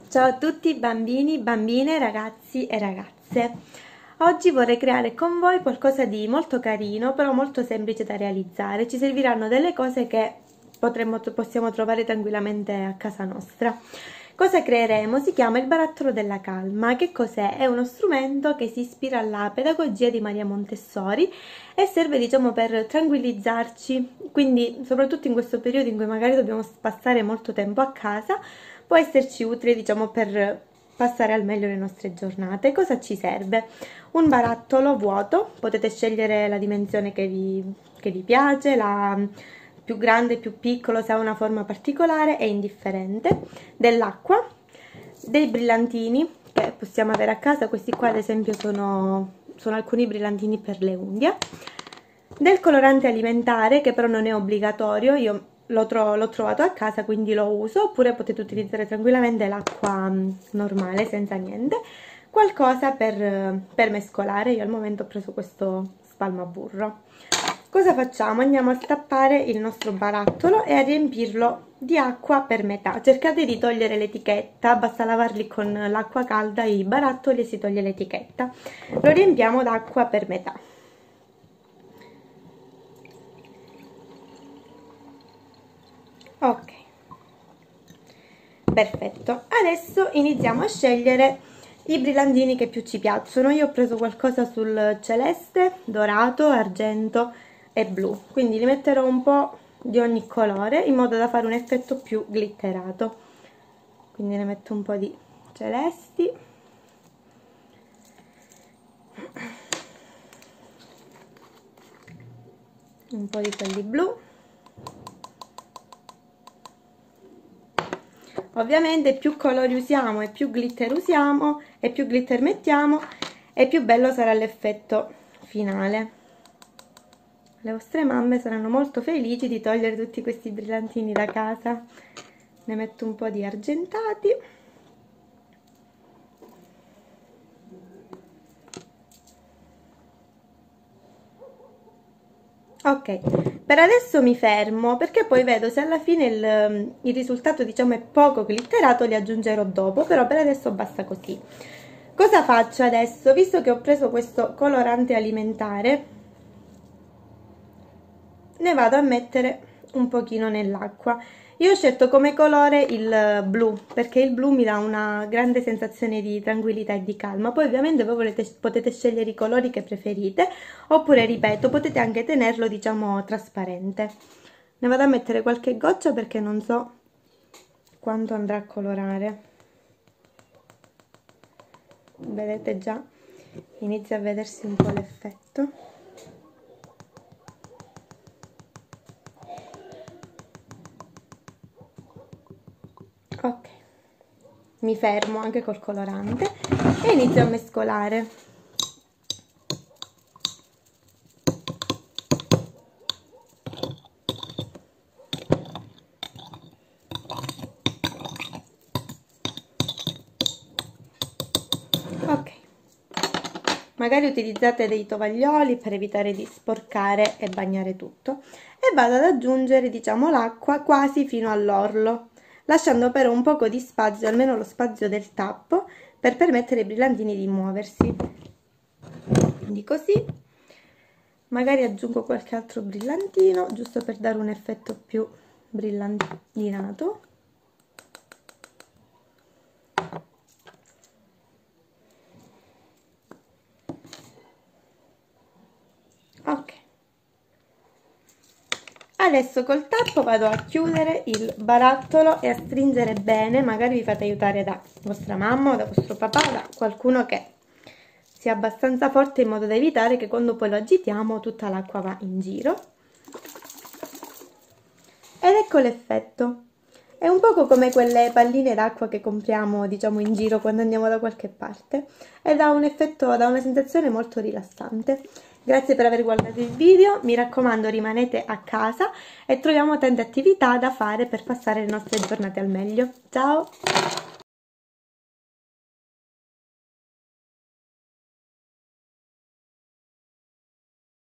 Ciao a tutti bambini, bambine, ragazzi e ragazze. Oggi vorrei creare con voi qualcosa di molto carino, però molto semplice da realizzare. Ci serviranno delle cose che possiamo trovare tranquillamente a casa nostra. Cosa creeremo? Si chiama il barattolo della calma. Che cos'è? È uno strumento che si ispira alla pedagogia di Maria Montessori e serve, diciamo, per tranquillizzarci, quindi soprattutto in questo periodo in cui magari dobbiamo passare molto tempo a casa, può esserci utile, diciamo, per passare al meglio le nostre giornate. Cosa ci serve? Un barattolo vuoto, potete scegliere la dimensione che vi piace, la più grande, più piccolo, se ha una forma particolare è indifferente, dell'acqua, dei brillantini che possiamo avere a casa, questi qua ad esempio sono alcuni brillantini per le unghie, del colorante alimentare che però non è obbligatorio, io l'ho trovato a casa quindi lo uso, oppure potete utilizzare tranquillamente l'acqua normale senza niente, qualcosa per mescolare. Io al momento ho preso questo spalmaburro. Cosa facciamo? Andiamo a stappare il nostro barattolo e a riempirlo di acqua per metà. Cercate di togliere l'etichetta, basta lavarli con l'acqua calda i barattoli e si toglie l'etichetta. Lo riempiamo d'acqua per metà. Ok, perfetto. Adesso iniziamo a scegliere i brillantini che più ci piacciono. Io ho preso qualcosa sul celeste, dorato, argento e blu, quindi li metterò un po' di ogni colore in modo da fare un effetto più glitterato. Quindi ne metto un po' di celesti, un po' di quelli blu. Ovviamente più colori usiamo e più glitter usiamo e più glitter mettiamo e più bello sarà l'effetto finale. Le vostre mamme saranno molto felici di togliere tutti questi brillantini da casa. Ne metto un po' di argentati. Ok, per adesso mi fermo perché poi vedo se alla fine il risultato, diciamo, è poco glitterato, li aggiungerò dopo, però per adesso basta così. Cosa faccio adesso? Visto che ho preso questo colorante alimentare, ne vado a mettere un pochino nell'acqua. Io ho scelto come colore il blu perché il blu mi dà una grande sensazione di tranquillità e di calma. Poi ovviamente voi potete scegliere i colori che preferite, oppure, ripeto, potete anche tenerlo, diciamo, trasparente. Ne vado a mettere qualche goccia perché non so quanto andrà a colorare. Vedete già, inizia a vedersi un po' l'effetto. Ok, mi fermo anche col colorante e inizio a mescolare. Ok, magari utilizzate dei tovaglioli per evitare di sporcare e bagnare tutto, e vado ad aggiungere, diciamo, l'acqua quasi fino all'orlo, lasciando però un poco di spazio, almeno lo spazio del tappo, per permettere ai brillantini di muoversi. Quindi così, magari aggiungo qualche altro brillantino, giusto per dare un effetto più brillantinato. Ok. Adesso col tappo vado a chiudere il barattolo e a stringere bene, magari vi fate aiutare da vostra mamma o da vostro papà, da qualcuno che sia abbastanza forte in modo da evitare che quando poi lo agitiamo tutta l'acqua va in giro. Ed ecco l'effetto. È un poco come quelle palline d'acqua che compriamo, diciamo, in giro quando andiamo da qualche parte, e dà un effetto, dà una sensazione molto rilassante. Grazie per aver guardato il video, mi raccomando rimanete a casa e troviamo tante attività da fare per passare le nostre giornate al meglio. Ciao!